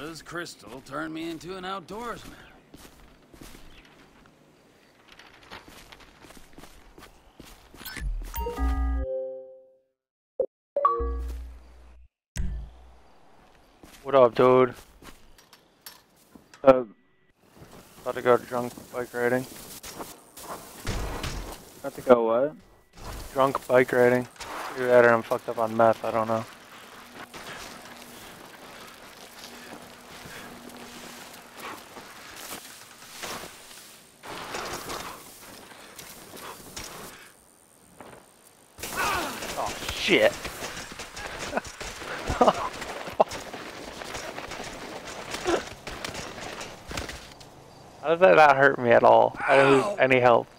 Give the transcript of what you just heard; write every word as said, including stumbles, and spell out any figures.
Because Crystal turned me into an outdoorsman. What up, dude? Uh, About to go drunk bike riding. Have to go what? Drunk bike riding. Either that or I'm fucked up on meth, I don't know. Oh, shit. How does that not hurt me at all? I didn't lose any health.